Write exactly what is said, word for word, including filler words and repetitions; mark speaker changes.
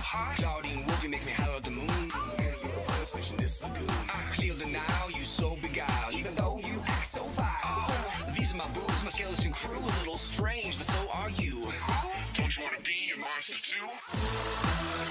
Speaker 1: hot. Claudine Wolf, you make me holler at the moon. Getting your first fish in this lagoon. I clear the Nile, you so beguiled, even though you act so vile. These are my boobs, my skeleton crew, a little strange, but so are you. Don't you wanna be a monster too?